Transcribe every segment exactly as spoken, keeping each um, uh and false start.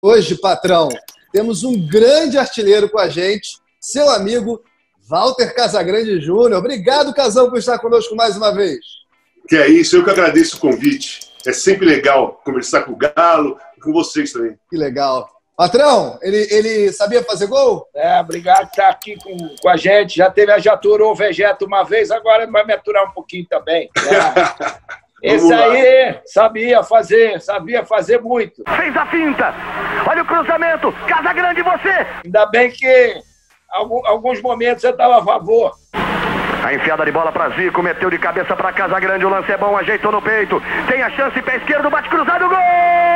Hoje, patrão, temos um grande artilheiro com a gente, seu amigo Walter Casagrande Júnior. Obrigado, Casão, por estar conosco mais uma vez. Que é isso, eu que agradeço o convite. É sempre legal conversar com o Galo e com vocês também. Que legal. Patrão, ele, ele sabia fazer gol? É, obrigado por estar aqui com, com a gente. Já teve, já aturou o Vegeta uma vez, agora vai me aturar um pouquinho também. Né? Esse aí sabia fazer, sabia fazer muito. Fez a finta. Olha o cruzamento. Casagrande, você. Ainda bem que alguns momentos você estava a favor. A enfiada de bola para Zico, meteu de cabeça para Casagrande, o lance é bom, ajeitou no peito. Tem a chance, pé esquerdo, bate cruzado, gol!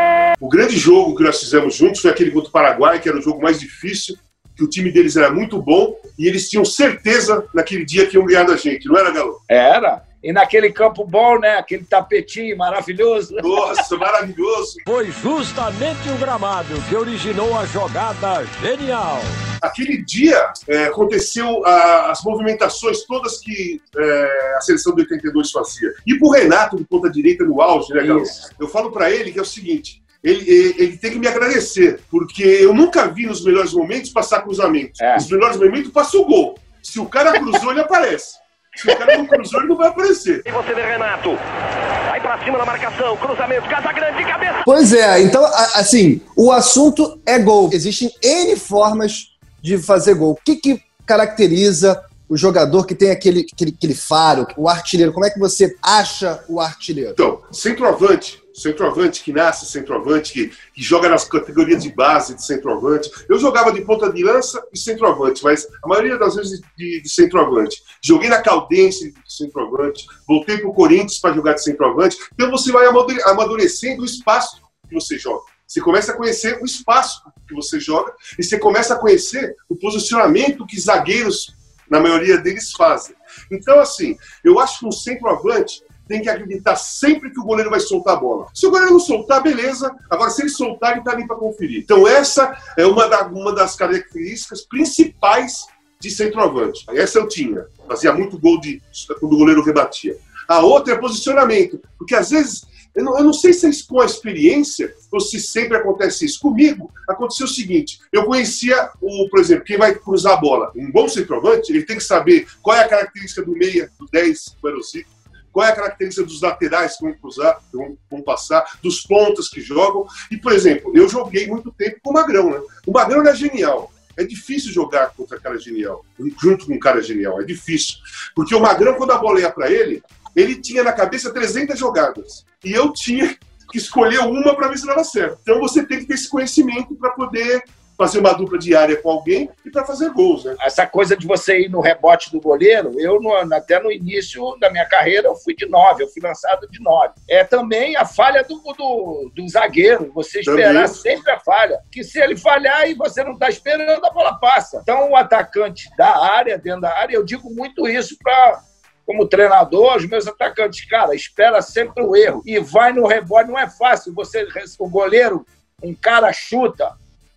O grande jogo que nós fizemos juntos foi aquele contra o Paraguai, que era o jogo mais difícil, que o time deles era muito bom e eles tinham certeza naquele dia que iam ganhar da gente, não era, Galo? Era. E naquele campo bom, né? Aquele tapetinho maravilhoso. Nossa, maravilhoso. Foi justamente o gramado que originou a jogada genial. Aquele dia é, aconteceu a, as movimentações todas que é, a seleção de oitenta e dois fazia. E pro Renato, de ponta direita, no auge, né, Galo? Eu falo para ele que é o seguinte, ele, ele, ele tem que me agradecer, porque eu nunca vi nos melhores momentos passar cruzamento. É. Nos melhores momentos passa o gol. Se o cara cruzou, ele aparece. Se o cara não cruzou, ele não vai aparecer. E você vê Renato. Vai pra cima na marcação, cruzamento, Casagrande de cabeça. Pois é, então, assim, o assunto é gol. Existem N formas de fazer gol. O que, que caracteriza o jogador que tem aquele, aquele, aquele faro, o artilheiro? Como é que você acha o artilheiro? Então, centroavante. Centroavante que nasce, centroavante que, que joga nas categorias de base de centroavante. Eu jogava de ponta de lança e centroavante, mas a maioria das vezes de, de centroavante. Joguei na Caldense de centroavante, voltei para o Corinthians para jogar de centroavante. Então você vai amadurecendo o espaço que você joga. Você começa a conhecer o espaço que você joga e você começa a conhecer o posicionamento que zagueiros, na maioria deles, fazem. Então, assim, eu acho que um centroavante tem que acreditar sempre que o goleiro vai soltar a bola. Se o goleiro não soltar, beleza. Agora, se ele soltar, ele está ali para conferir. Então, essa é uma, da, uma das características principais de centroavante. Essa eu tinha. Fazia muito gol de, quando o goleiro rebatia. A outra é posicionamento. Porque, às vezes, eu não, eu não sei se é com a experiência ou se sempre acontece isso. Comigo, aconteceu o seguinte. Eu conhecia, o, por exemplo, quem vai cruzar a bola. Um bom centroavante, ele tem que saber qual é a característica do meia, do dez, do aerociclo. Qual é a característica dos laterais que vão cruzar, que vão, vão passar, dos pontas que jogam. E, por exemplo, eu joguei muito tempo com o Magrão, né? O Magrão era genial. É difícil jogar contra cara genial, junto com um cara genial. É difícil. Porque o Magrão, quando a bola ia para ele, ele tinha na cabeça trezentas jogadas. E eu tinha que escolher uma para ver se dava certo. Então você tem que ter esse conhecimento para poder fazer uma dupla diária com alguém e para fazer gols, né? Essa coisa de você ir no rebote do goleiro, eu no, até no início da minha carreira eu fui de nove, eu fui lançado de nove. É também a falha do, do, do zagueiro, você esperar também. Sempre a falha. Que se ele falhar e você não está esperando, a bola passa. Então o atacante da área, dentro da área, eu digo muito isso para... Como treinador, os meus atacantes, cara, espera sempre o erro e vai no rebote. Não é fácil. Você, o goleiro, um cara chuta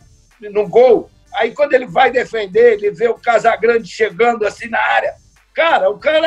no gol, aí quando ele vai defender, ele vê o Casagrande chegando assim na área. Cara, o cara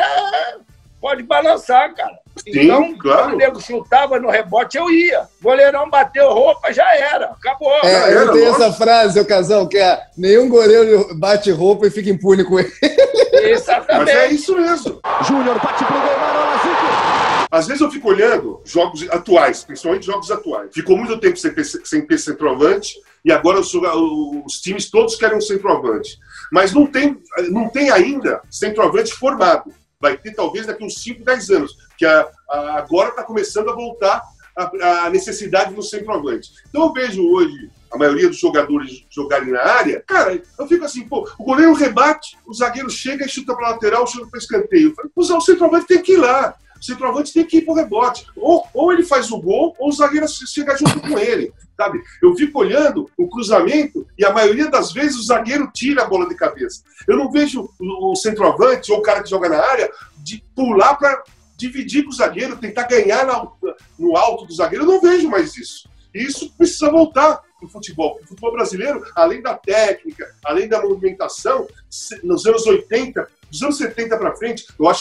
pode balançar, cara. Sim, então, claro. Quando o nego chutava no rebote, eu ia. O goleirão bateu roupa, já era. Acabou. É, já eu era, tenho essa frase, seu Casão, que é nenhum goleiro bate roupa e fica impune com ele. Exatamente. Mas é isso mesmo. Júnior bate pro gol, Marola, Zico. Às vezes eu fico olhando jogos atuais, principalmente jogos atuais. Ficou muito tempo sem ter, sem ter centroavante e agora os, os times todos querem um centroavante. Mas não tem, não tem ainda centroavante formado. Vai ter talvez daqui uns cinco, dez anos, que a, a, agora está começando a voltar a, a necessidade do centroavante. Então eu vejo hoje a maioria dos jogadores jogarem na área, cara, eu fico assim, pô, o goleiro rebate, o zagueiro chega e chuta para lateral, chuta para escanteio. Eu falo, o centroavante tem que ir lá. O centroavante tem que ir pro rebote. Ou, ou ele faz o gol, ou o zagueiro chega junto com ele, sabe? Eu fico olhando o cruzamento e a maioria das vezes o zagueiro tira a bola de cabeça. Eu não vejo o centroavante ou o cara que joga na área de pular para dividir com o zagueiro, tentar ganhar na, no alto do zagueiro. Eu não vejo mais isso. E isso precisa voltar no futebol. O futebol brasileiro, além da técnica, além da movimentação, nos anos oitenta, dos anos setenta para frente, eu acho que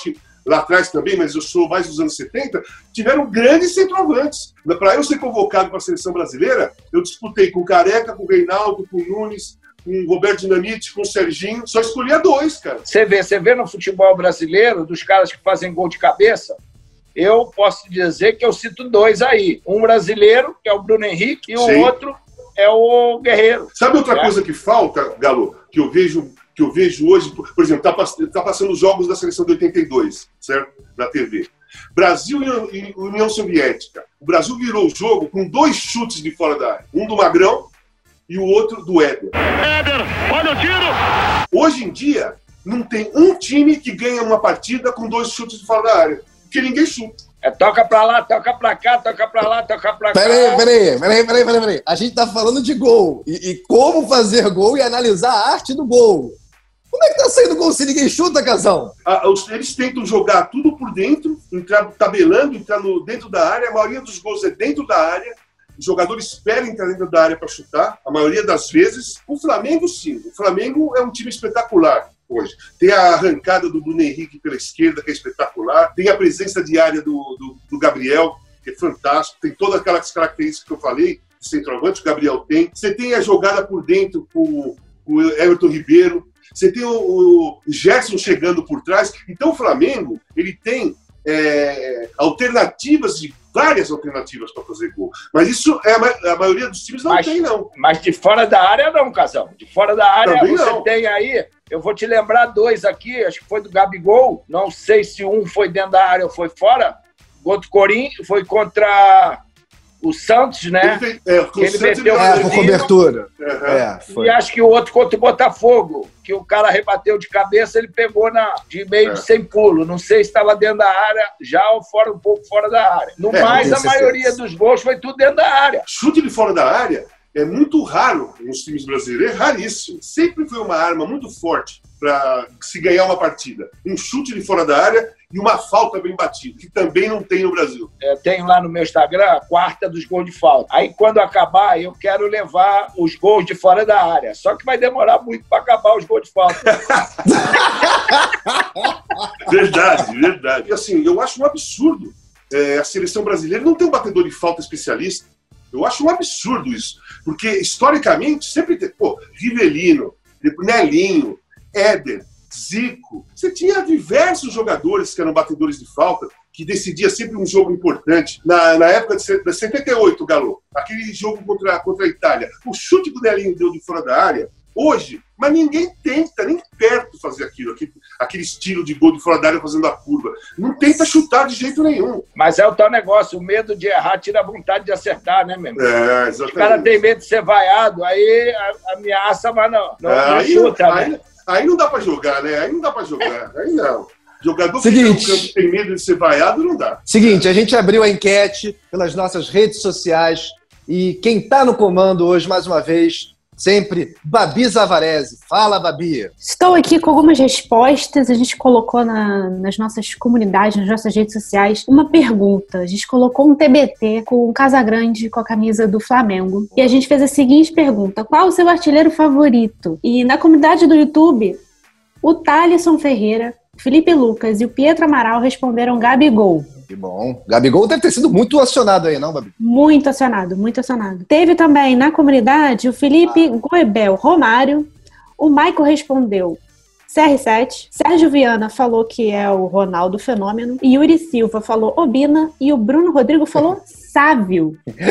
lá atrás também, mas eu sou mais dos anos setenta, tiveram grandes centroavantes. Para eu ser convocado para a seleção brasileira, eu disputei com o Careca, com o Reinaldo, com o Nunes, com o Roberto Dinamite, com o Serginho, só escolhia dois, cara. Você vê, você vê no futebol brasileiro, dos caras que fazem gol de cabeça, eu posso dizer que eu cito dois aí. Um brasileiro, que é o Bruno Henrique, e o Sim. outro é o Guerreiro. Sabe outra é. coisa que falta, Galo, que eu vejo, que eu vejo hoje, por exemplo, tá, tá passando os jogos da seleção de oitenta e dois, certo? Na T V. Brasil e União Soviética. O Brasil virou o jogo com dois chutes de fora da área. Um do Magrão e o outro do Éder. Éder, olha o tiro! Hoje em dia, não tem um time que ganha uma partida com dois chutes de fora da área. Porque ninguém chuta. É toca pra lá, toca pra cá, toca pra lá, toca pra cá. Peraí, peraí, peraí, peraí, peraí, peraí. A gente tá falando de gol. E, e como fazer gol e analisar a arte do gol. Como é que tá saindo gol se ninguém chuta, Casão? Ah, os, eles tentam jogar tudo por dentro, entrar tabelando, entrar no, dentro da área. A maioria dos gols é dentro da área. Os jogadores esperam entrar dentro da área para chutar, a maioria das vezes. O Flamengo, sim. O Flamengo é um time espetacular hoje. Tem a arrancada do Bruno Henrique pela esquerda, que é espetacular. Tem a presença diária do, do, do Gabriel, que é fantástico. Tem todas aquelas características que eu falei, de centroavante, o Gabriel tem. Você tem a jogada por dentro com o Everton Ribeiro. Você tem o, o Gerson chegando por trás. Então o Flamengo, ele tem é, alternativas de várias alternativas para fazer gol. Mas isso é a, a maioria dos times não mas, tem, não. Mas de fora da área não, Casão. De fora da área Também você não. tem aí, eu vou te lembrar dois aqui, acho que foi do Gabigol, não sei se um foi dentro da área ou foi fora, contra o Corinthians, foi contra o Santos, né? Ele, fez, é, ele Santos meteu ele... É, por cobertura. Uhum. É, e acho que o outro contra o Botafogo, que o cara rebateu de cabeça, ele pegou na, de meio é. sem pulo. Não sei se estava dentro da área, já ou fora, um pouco fora da área. No é, mais, a maioria dos gols foi tudo dentro da área. Chute de fora da área é muito raro nos times brasileiros, é raríssimo. Sempre foi uma arma muito forte para se ganhar uma partida. Um chute de fora da área e uma falta bem batida, que também não tem no Brasil. Eu tenho lá no meu Instagram a quarta dos gols de falta. Aí, quando acabar, eu quero levar os gols de fora da área. Só que vai demorar muito para acabar os gols de falta. Verdade, verdade. E assim, eu acho um absurdo. É, a seleção brasileira não tem um batedor de falta especialista. Eu acho um absurdo isso. Porque, historicamente, sempre tem... Pô, Rivelino, Nelinho, Éder, Zico. Você tinha diversos jogadores que eram batedores de falta, que decidia sempre um jogo importante. Na, na época de setenta e oito, Galo, aquele jogo contra, contra a Itália, o chute que o Nelinho deu de fora da área, hoje, mas ninguém tenta nem perto fazer aquilo, aquele, aquele estilo de gol de fora da área fazendo a curva. Não tenta chutar de jeito nenhum. Mas é o tal negócio, o medo de errar tira a vontade de acertar, né, meu irmão? É, exatamente. O cara tem medo de ser vaiado, aí ameaça, mas não, não, é, não aí, chuta, aí, né? Aí não dá pra jogar, né? Aí não dá pra jogar. Aí não. Jogador Seguinte. que no campo tem medo de ser vaiado, não dá. Seguinte, a gente abriu a enquete pelas nossas redes sociais e quem tá no comando hoje, mais uma vez, sempre, Babi Zavarese. Fala, Babi. Estou aqui com algumas respostas. A gente colocou na, nas nossas comunidades, nas nossas redes sociais, uma pergunta. A gente colocou um T B T com o Casagrande com a camisa do Flamengo. E a gente fez a seguinte pergunta: qual o seu artilheiro favorito? E na comunidade do YouTube, o Thalisson Ferreira, Felipe Lucas e o Pietro Amaral responderam Gabigol. Que bom. Gabigol deve ter sido muito acionado aí, não, Babi? Muito acionado, muito acionado. Teve também na comunidade o Felipe ah. Goebel Romário. O Michael respondeu C R sete. Sérgio Viana falou que é o Ronaldo Fenômeno. E Yuri Silva falou Obina. E o Bruno Rodrigo falou Sávio.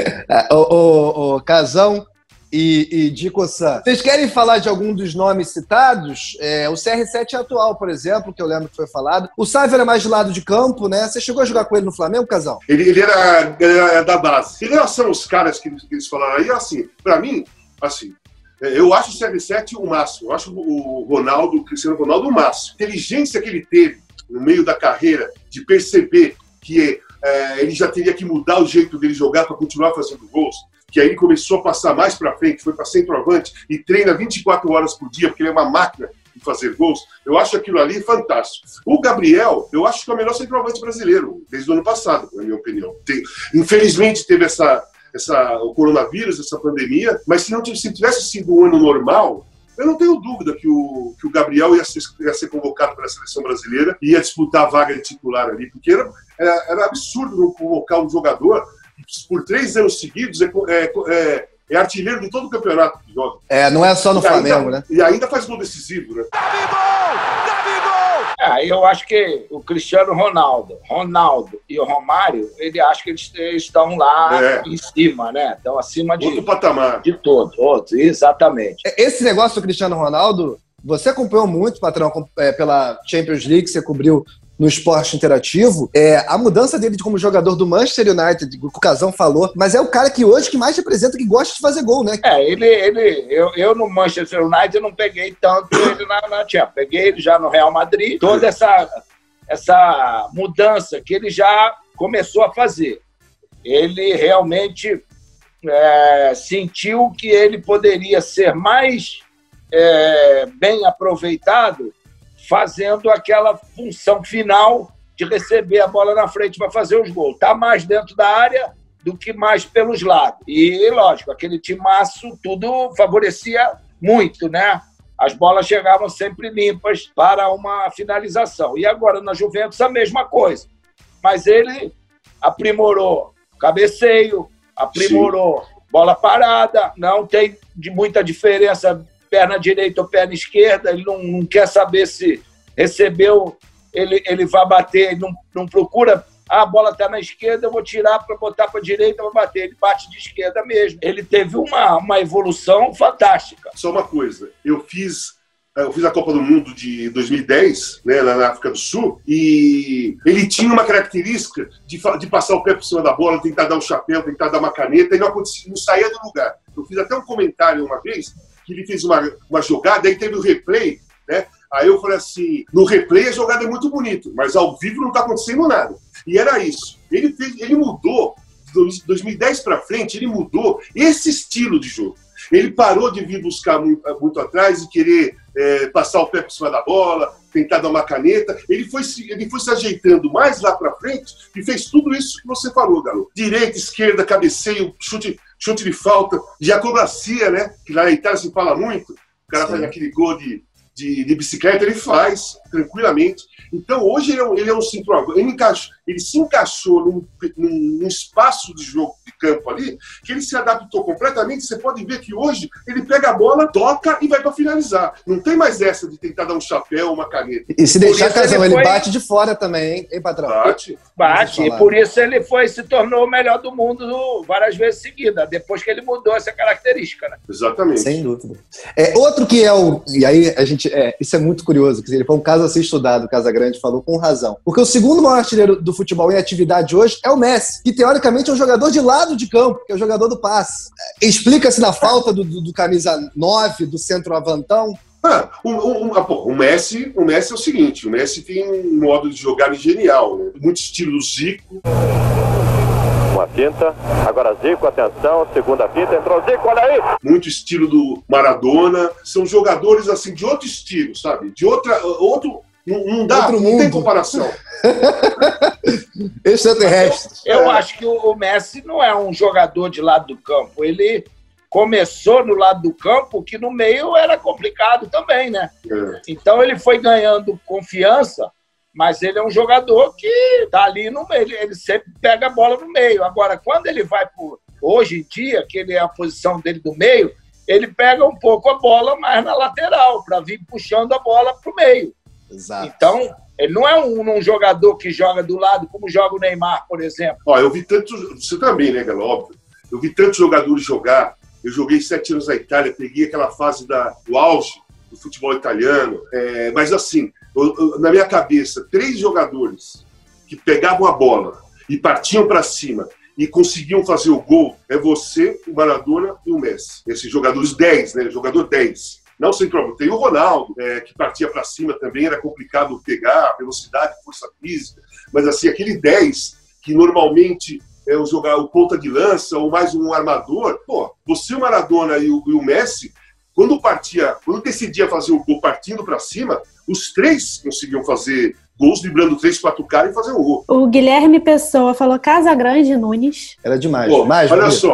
o, o, o Casão e, e Dico-san, vocês querem falar de algum dos nomes citados? É, o C R sete é atual, por exemplo, que eu lembro que foi falado. O Sávio era mais de lado de campo, né? Você chegou a jogar com ele no Flamengo, Casão? Ele, ele, era, ele era da base. Em relação aos caras que, que eles falaram aí, assim, pra mim, assim, eu acho o C R sete o máximo. Eu acho o Ronaldo, o Cristiano Ronaldo, o máximo. A inteligência que ele teve no meio da carreira de perceber que é, ele já teria que mudar o jeito dele jogar para continuar fazendo gols, que aí ele começou a passar mais para frente, foi para centroavante e treina vinte e quatro horas por dia, porque ele é uma máquina de fazer gols. Eu acho aquilo ali fantástico. O Gabriel, eu acho que é o melhor centroavante brasileiro, desde o ano passado, na minha opinião. Tem, infelizmente teve essa, essa, o coronavírus, essa pandemia, mas se não se tivesse sido um ano normal, Eu não tenho dúvida que o, que o Gabriel ia ser, ia ser convocado para a seleção brasileira e ia disputar a vaga de titular ali, porque era, era, era absurdo não convocar um jogador que por três anos seguidos é, é, é, é artilheiro de todo o campeonato que joga. É, não é só no e Flamengo, ainda, né? E ainda faz gol decisivo, né? É, eu acho que o Cristiano Ronaldo, Ronaldo e o Romário, ele acha que eles, eles estão lá é. em cima, né? Estão acima de, outro patamar. de todo. Outro, exatamente. Esse negócio do Cristiano Ronaldo, você acompanhou muito, patrão, é, pela Champions League, você cobriu no esporte interativo, é, a mudança dele como jogador do Manchester United, o Casão falou, mas é o cara que hoje que mais representa, que gosta de fazer gol, né? É, ele, ele eu, eu no Manchester United não peguei tanto ele na, na Champions, peguei ele já no Real Madrid, toda essa, essa mudança que ele já começou a fazer. Ele realmente é, sentiu que ele poderia ser mais é, bem aproveitado fazendo aquela função final de receber a bola na frente para fazer os gols. Está mais dentro da área do que mais pelos lados. E, lógico, aquele timaço tudo favorecia muito, né? As bolas chegavam sempre limpas para uma finalização. E agora, na Juventus, a mesma coisa. Mas ele aprimorou cabeceio, aprimorou Sim. bola parada, não tem de muita diferença perna direita ou perna esquerda, ele não, não quer saber se recebeu, ele, ele vai bater, ele não, não procura, ah, a bola está na esquerda, eu vou tirar para botar para a direita, vou bater, ele bate de esquerda mesmo. Ele teve uma, uma evolução fantástica. Só uma coisa, eu fiz, eu fiz a Copa do Mundo de dois mil e dez, né, lá na África do Sul, e ele tinha uma característica de, de passar o pé por cima da bola, tentar dar um chapéu, tentar dar uma caneta, e não, acontecia, não saía do lugar. Eu fiz até um comentário uma vez, que ele fez uma, uma jogada, aí teve o replay, né? Aí eu falei assim, no replay a jogada é muito bonita, mas ao vivo não está acontecendo nada. E era isso. Ele, fez, ele mudou, de dois mil e dez para frente, ele mudou esse estilo de jogo. Ele parou de vir buscar muito, muito atrás e querer é, passar o pé por cima da bola, tentar dar uma caneta. Ele foi, ele foi se ajeitando mais lá para frente e fez tudo isso que você falou, garoto. Direita, esquerda, cabeceio, chute, chute de falta, de acrobacia, né? Que lá na Itália se fala muito. O cara Sim. faz aquele gol de, de, de bicicleta, ele faz tranquilamente. Então, hoje ele é um, ele é um centroavante. Ele, ele se encaixou num, num, num espaço de jogo de campo ali, que ele se adaptou completamente. Você pode ver que hoje ele pega a bola, toca e vai para finalizar. Não tem mais essa de tentar dar um chapéu, uma caneta. E se deixar, Casão, ele, foi... ele bate de fora também, hein, hein patrão? Bate. Bate, e por isso ele foi, se tornou o melhor do mundo várias vezes seguidas, depois que ele mudou essa característica, né? Exatamente. Sem dúvida. É, outro que é o... E aí, a gente... É, isso é muito curioso, que ele foi um caso a ser estudado, o Casagrande falou com razão. Porque o segundo maior artilheiro do futebol em atividade hoje é o Messi, que teoricamente é um jogador de lado de campo, que é o jogador do passe. Explica-se na falta do, do, do camisa nove, do centroavantão. Ah, o, o, o, Messi, o Messi é o seguinte, o Messi tem um modo de jogar genial, né? Muito estilo Zico. Uma finta, agora Zico, atenção, segunda finta, entrou Zico, olha aí! Muito estilo do Maradona, são jogadores assim de outro estilo, sabe? De outra, outro... Não, não dá, Outro não mundo. tem comparação. Extraterrestre. Eu, eu é. acho que o Messi não é um jogador de lado do campo. Ele começou no lado do campo, que no meio era complicado também, né? É. Então ele foi ganhando confiança, mas ele é um jogador que tá ali no meio. Ele sempre pega a bola no meio. Agora, quando ele vai por hoje em dia, que ele é a posição dele do meio, ele pega um pouco a bola mais na lateral, para vir puxando a bola pro meio. Exato. Então, ele não é um, um jogador que joga do lado, como joga o Neymar, por exemplo. Ó, eu vi tantos... Você também, né, Galo? Óbvio. Eu vi tantos jogadores jogar. Eu joguei sete anos na Itália, peguei aquela fase da, do auge do futebol italiano. É, mas, assim, eu, eu, na minha cabeça, três jogadores que pegavam a bola e partiam para cima e conseguiam fazer o gol é você, o Maradona e o Messi. Esses jogadores dez, né? Jogador dez. Não sem problema. Tem o Ronaldo, é, que partia para cima também, era complicado pegar, velocidade, força física. Mas, assim, aquele dez, que normalmente é o, jogar, o ponta de lança ou mais um armador, pô, você, o Maradona e o, e o Messi, quando partia, quando decidia fazer o gol partindo para cima, os três conseguiam fazer gols, driblando três, quatro caras e fazer o gol. O Guilherme Pessoa falou Casagrande Nunes. Era demais. Pô, demais olha bonito. só.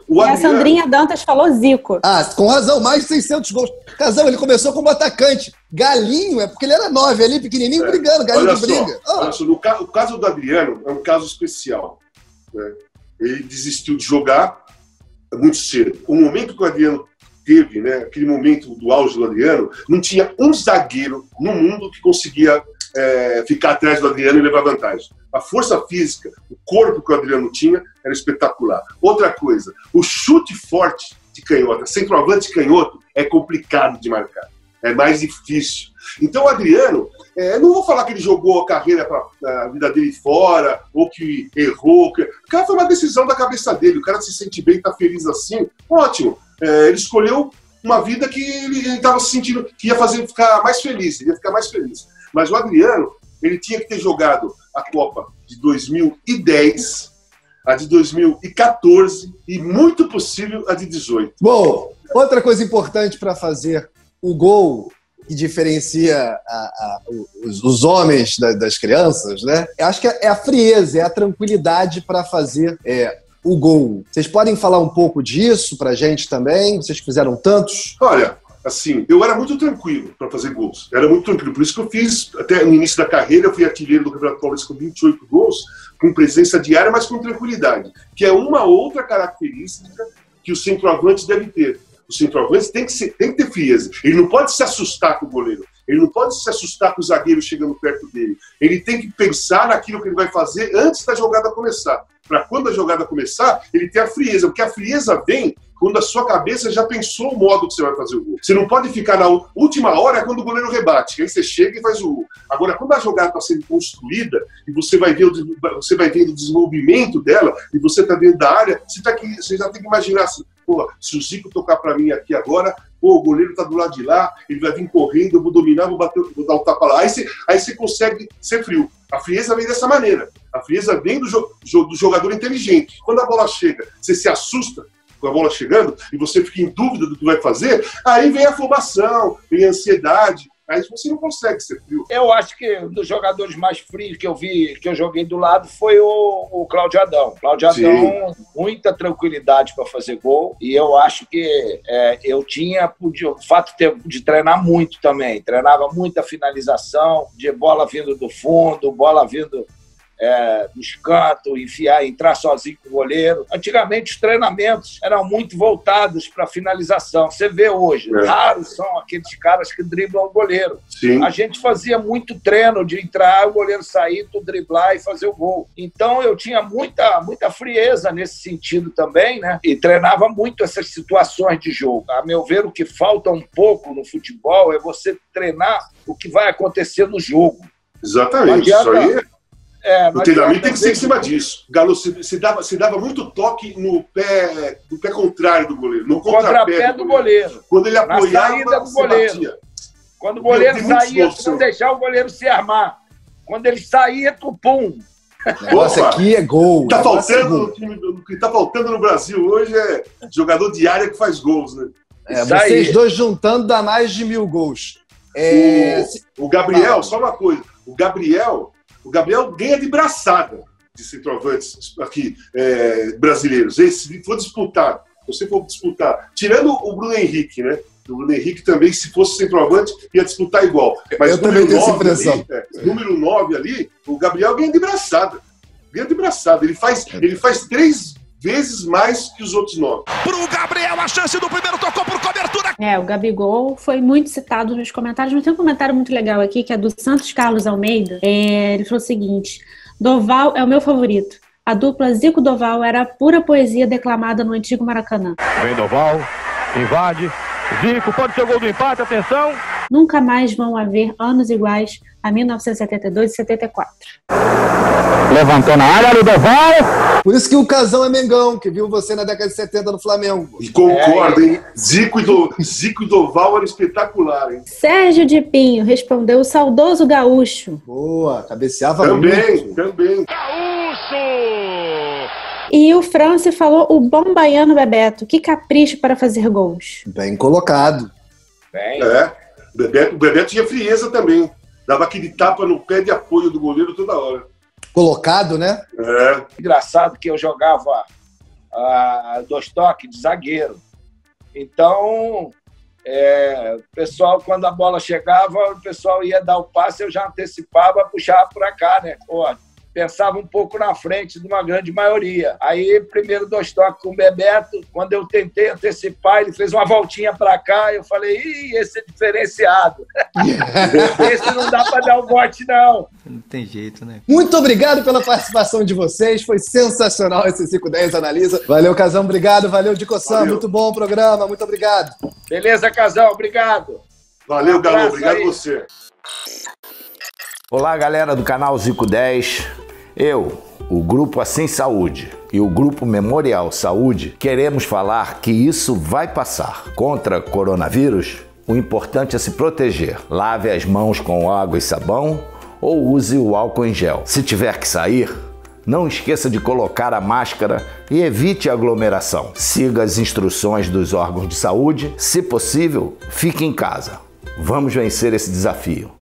o Adriano... E a Adriano... Sandrinha Dantas falou Zico. Ah, com razão, mais de seiscentos gols. Casão, ele começou como atacante. Galinho, é porque ele era nove ali, pequenininho, é. brigando, galinho olha de briga. Só, oh. olha só, no ca... o caso do Adriano é um caso especial. Né? Ele desistiu de jogar muito cedo. O momento que o Adriano teve, né, aquele momento do auge do Adriano, não tinha um zagueiro no mundo que conseguia é, ficar atrás do Adriano e levar vantagem. A força física, o corpo que o Adriano tinha era espetacular. Outra coisa, o chute forte de canhota, centroavante canhoto, é complicado de marcar. É mais difícil. Então o Adriano, é, não vou falar que ele jogou a carreira para a vida dele fora, ou que errou. Que... O cara foi uma decisão da cabeça dele. O cara se sente bem, está feliz assim, ótimo. É, ele escolheu uma vida que ele estava se sentindo que ia fazer ele ficar mais feliz, ele ia ficar mais feliz. Mas o Adriano, ele tinha que ter jogado a Copa de dois mil e dez, a de dois mil e quatorze e, muito possível, a de dezoito. Bom, outra coisa importante para fazer o gol que diferencia a, a, os, os homens da, das crianças, né? Eu acho que é a frieza, é a tranquilidade para fazer é, o gol. Vocês podem falar um pouco disso pra gente também? Vocês fizeram tantos? Olha, assim, eu era muito tranquilo para fazer gols. Era muito tranquilo. Por isso que eu fiz, até no início da carreira, eu fui artilheiro do Campeonato Paulista com vinte e oito gols, com presença diária, mas com tranquilidade. Que é uma outra característica que o centroavante deve ter. O centroavante tem que, ser, tem que ter frieza. Ele não pode se assustar com o goleiro. Ele não pode se assustar com o zagueiro chegando perto dele. Ele tem que pensar naquilo que ele vai fazer antes da jogada começar. Para quando a jogada começar, ele ter a frieza. Porque a frieza vem quando a sua cabeça já pensou o modo que você vai fazer o gol. Você não pode ficar na última hora quando o goleiro rebate, que aí você chega e faz o gol. Agora, quando a jogada está sendo construída e você vai ver o, você vai ver o desenvolvimento dela e você está dentro da área, você, tá aqui, você já tem que imaginar assim, pô, se o Zico tocar para mim aqui agora, pô, o goleiro está do lado de lá, ele vai vir correndo, eu vou dominar, vou, bater, vou dar o tapa lá. Aí você, aí você consegue ser frio. A frieza vem dessa maneira. A frieza vem do, jo, do jogador inteligente. Quando a bola chega, você se assusta com a bola chegando e você fica em dúvida do que vai fazer, aí vem a afobação, vem a ansiedade, aí você não consegue ser frio. Eu acho que um dos jogadores mais frios que eu vi, que eu joguei do lado, foi o, o Cláudio Adão. Cláudio Adão, muita tranquilidade para fazer gol, e eu acho que é, eu tinha podia, o fato de, ter, de treinar muito também, treinava muita finalização, de bola vindo do fundo, bola vindo É, dos cantos, enfiar, entrar sozinho com o goleiro. Antigamente os treinamentos eram muito voltados para finalização. Você vê hoje, é. raros são aqueles caras que driblam o goleiro. Sim. A gente fazia muito treino de entrar, o goleiro sair, tu driblar e fazer o gol. Então eu tinha muita, muita frieza nesse sentido também, né? E treinava muito essas situações de jogo. A meu ver, o que falta um pouco no futebol é você treinar o que vai acontecer no jogo. Exatamente, isso aí é... É, o treinamento tem que ser em cima disso. Galo, se, se, dava, se dava muito toque no pé, no pé contrário do goleiro, no contrapé do, do goleiro. goleiro. Quando ele apoiava, saída do goleiro. Batia. Quando o goleiro saía, tu não deixar o goleiro se armar. Quando ele saía, tu pum. O negócio aqui é gol. Tá faltando, o que está faltando no Brasil hoje é jogador de área que faz gols, né? É, vocês dois juntando dá mais de mil gols. É... O, o Gabriel, só uma coisa. O Gabriel... O Gabriel ganha de braçada de centroavantes aqui, é, brasileiros. Se for disputar, se você for disputar, tirando o Bruno Henrique, né? O Bruno Henrique também, se fosse centroavante, ia disputar igual. Mas eu também tenho essa impressão. Ali, é, número nove ali, o Gabriel ganha de braçada. Ganha de braçada. Ele faz, ele faz três vezes mais que os outros nove. Pro Gabriel, a chance do primeiro tocou por cobertura. É, o Gabigol foi muito citado nos comentários, mas tem um comentário muito legal aqui, que é do Santos Carlos Almeida. É, ele falou o seguinte: Doval é o meu favorito. A dupla Zico Doval era pura poesia declamada no antigo Maracanã. Vem Doval, invade, Zico, pode ser o gol do empate, atenção. Nunca mais vão haver anos iguais a mil novecentos e setenta e dois e setenta e quatro. Levantou na área, Doval. Por isso que o Casão é Mengão, que viu você na década de setenta no Flamengo. E concordo, hein? Zico e, do, Zico e Doval era espetacular, hein? Sérgio de Pinho respondeu o saudoso Gaúcho. Boa, cabeceava também, muito. Também, Gaúcho! E o Franci falou o bom baiano Bebeto. Que capricho para fazer gols. Bem colocado. Bem. É, o Bebeto, o Bebeto tinha frieza também. Dava aquele tapa no pé de apoio do goleiro toda hora. Colocado, né? É. Engraçado que eu jogava a, dois toques de zagueiro. Então, é, o pessoal, quando a bola chegava, o pessoal ia dar o passe, eu já antecipava, puxava para cá, né? Pô, pensava um pouco na frente de uma grande maioria. Aí, primeiro dois toques com o Bebeto, quando eu tentei antecipar, ele fez uma voltinha para cá, eu falei, ih, esse é diferenciado. Esse não dá para dar o bote, não. Não tem jeito, né? Muito obrigado pela participação de vocês, foi sensacional esse cinco dez Analisa. Valeu, Casão, obrigado, valeu, Dicoção, muito bom o programa, muito obrigado. Beleza, Casão, obrigado. Valeu, Um Galo, obrigado aí. você. Olá, galera do canal Zico dez. Eu, o Grupo Assim Saúde e o Grupo Memorial Saúde queremos falar que isso vai passar. Contra coronavírus, o importante é se proteger. Lave as mãos com água e sabão ou use o álcool em gel. Se tiver que sair, não esqueça de colocar a máscara e evite a aglomeração. Siga as instruções dos órgãos de saúde. Se possível, fique em casa. Vamos vencer esse desafio.